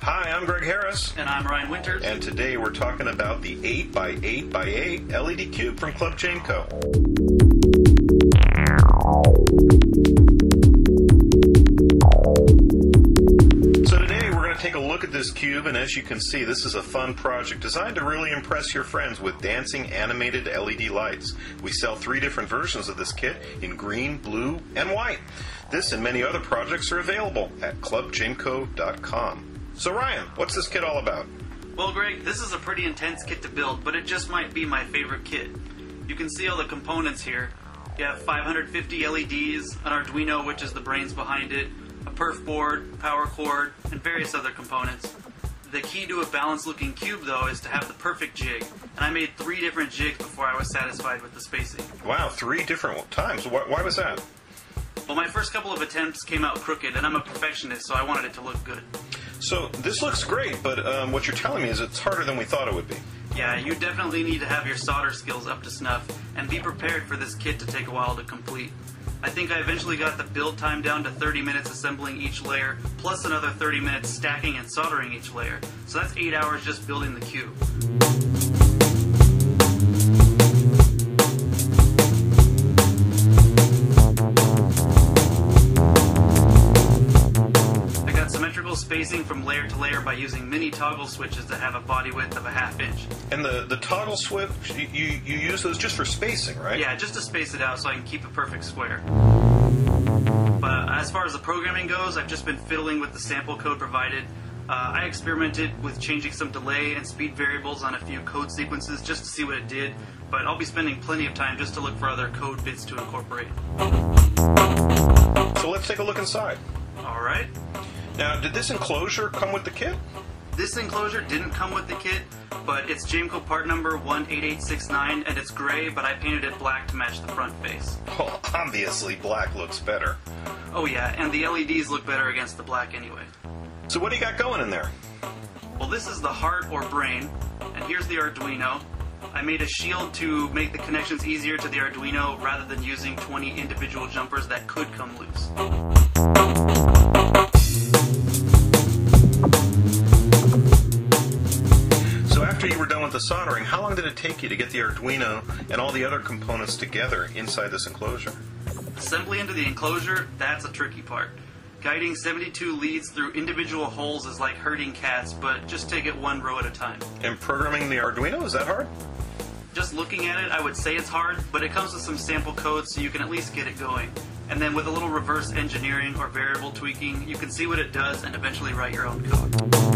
Hi, I'm Greg Harris. And I'm Ryan Winters. And today we're talking about the 8x8x8 LED cube from Club Jameco. So today we're going to take a look at this cube, and as you can see, this is a fun project designed to really impress your friends with dancing animated LED lights. We sell 3 different versions of this kit in green, blue, and white. This and many other projects are available at clubjameco.com. So Ryan, what's this kit all about? Well, Greg, this is a pretty intense kit to build, but it just might be my favorite kit. You can see all the components here. You have 550 LEDs, an Arduino, which is the brains behind it, a perf board, power cord, and various other components. The key to a balanced looking cube, though, is to have the perfect jig. And I made 3 different jigs before I was satisfied with the spacing. Wow, 3 different times. Why was that? Well, my first couple of attempts came out crooked, and I'm a perfectionist, so I wanted it to look good. So this looks great, but what you're telling me is it's harder than we thought it would be. Yeah, you definitely need to have your solder skills up to snuff, and be prepared for this kit to take a while to complete. I think I eventually got the build time down to 30 minutes assembling each layer, plus another 30 minutes stacking and soldering each layer. So that's 8 hours just building the cube. Spacing from layer to layer by using mini toggle switches that have a body width of a ½ inch. And the toggle switch, you use those just for spacing, right? Yeah, just to space it out so I can keep a perfect square. But as far as the programming goes, I've just been fiddling with the sample code provided. I experimented with changing some delay and speed variables on a few code sequences just to see what it did, but I'll be spending plenty of time just to look for other code bits to incorporate. So let's take a look inside. Alright. Now, did this enclosure come with the kit? This enclosure didn't come with the kit, but it's Jameco part number 18869, and it's gray, but I painted it black to match the front face. Well, obviously black looks better. Oh yeah, and the LEDs look better against the black anyway. So what do you got going in there? Well, this is the heart or brain, and here's the Arduino. I made a shield to make the connections easier to the Arduino rather than using 20 individual jumpers that could come loose. So after you were done with the soldering, how long did it take you to get the Arduino and all the other components together inside this enclosure? Assembly into the enclosure, that's a tricky part. Guiding 72 leads through individual holes is like herding cats, but just take it one row at a time. And programming the Arduino, is that hard? Just looking at it, I would say it's hard, but it comes with some sample code so you can at least get it going. And then with a little reverse engineering or variable tweaking, you can see what it does and eventually write your own code.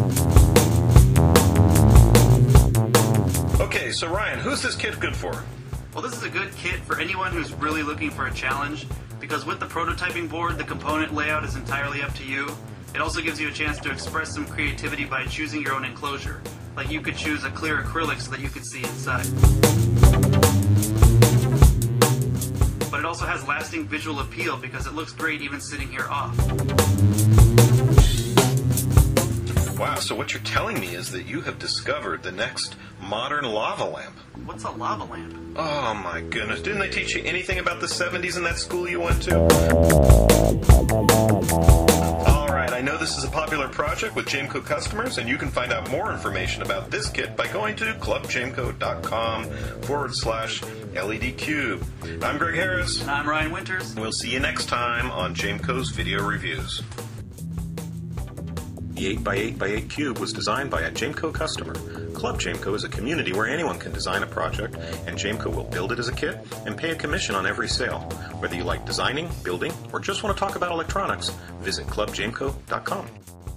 Okay, so Ryan, who's this kit good for? Well, this is a good kit for anyone who's really looking for a challenge, because with the prototyping board, the component layout is entirely up to you. It also gives you a chance to express some creativity by choosing your own enclosure. Like you could choose a clear acrylic so that you could see inside. But it also has lasting visual appeal because it looks great even sitting here off. Wow, so what you're telling me is that you have discovered the next modern lava lamp. What's a lava lamp? Oh my goodness, didn't they teach you anything about the 70s in that school you went to? Alright, I know this is a popular project with Jameco customers, and you can find out more information about this kit by going to clubjameco.com/LED cube. I'm Greg Harris. And I'm Ryan Winters. We'll see you next time on Jameco's Video Reviews. The 8x8x8 cube was designed by a Jameco customer. Club Jameco is a community where anyone can design a project, and Jameco will build it as a kit and pay a commission on every sale. Whether you like designing, building, or just want to talk about electronics, visit clubjameco.com.